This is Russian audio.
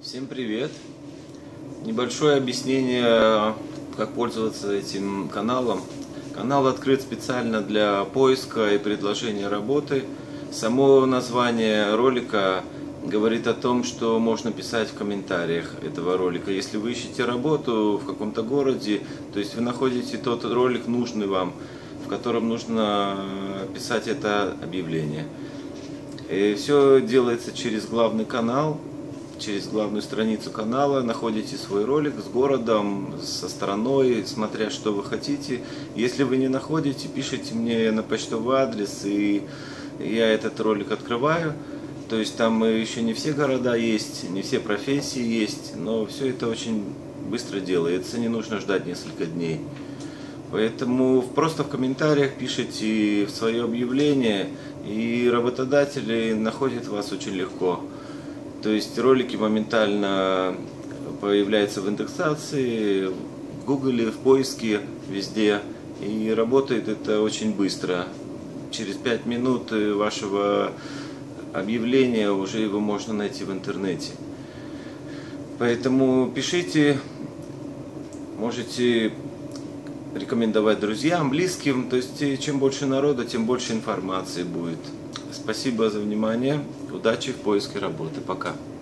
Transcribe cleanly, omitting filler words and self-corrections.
Всем привет! Небольшое объяснение, как пользоваться этим каналом. Канал открыт специально для поиска и предложения работы. Само название ролика говорит о том, что можно писать в комментариях этого ролика. Если вы ищете работу в каком-то городе, то есть вы находите тот ролик нужный вам, в котором нужно писать это объявление. И все делается через главный канал. Через главную страницу канала находите свой ролик с городом, со страной, смотря что вы хотите. Если вы не находите, пишите мне на почтовый адрес, и я этот ролик открываю. То есть там еще не все города есть, не все профессии есть, но все это очень быстро делается, не нужно ждать несколько дней. Поэтому просто в комментариях пишите свое объявление, и работодатели находят вас очень легко. То есть ролики моментально появляются в индексации, в Гугле, в поиске, везде. И работает это очень быстро. Через 5 минут вашего объявления уже его можно найти в интернете. Поэтому пишите, можете рекомендовать друзьям, близким. То есть чем больше народа, тем больше информации будет. Спасибо за внимание. Удачи в поиске работы. Пока.